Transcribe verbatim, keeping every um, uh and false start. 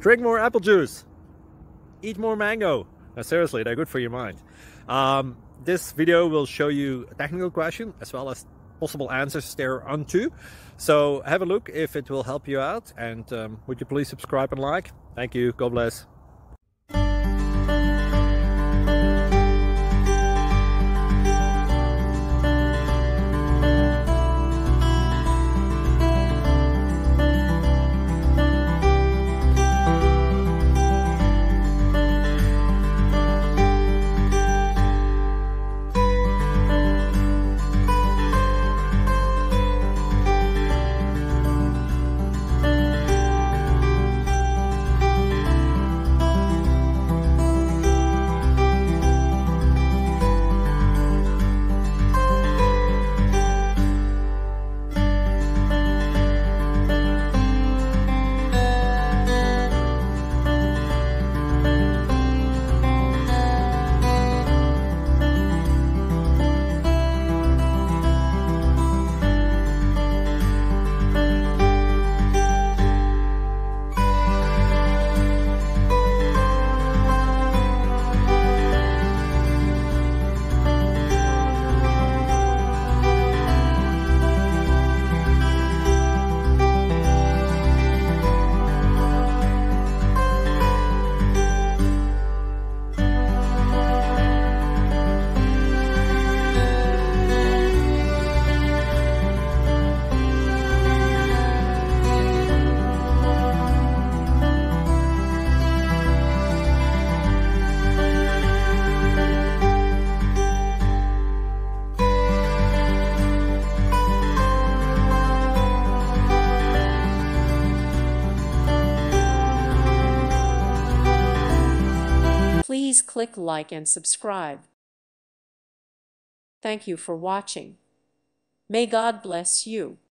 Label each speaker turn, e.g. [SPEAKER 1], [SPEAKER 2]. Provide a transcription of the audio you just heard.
[SPEAKER 1] Drink more apple juice. Eat more mango. No, seriously, they're good for your mind. Um, this video will show you a technical question as well as possible answers thereunto. So have a look if it will help you out, and um, would you please subscribe and like? Thank you. God bless.
[SPEAKER 2] Please click like and subscribe. Thank you for watching. May God bless you.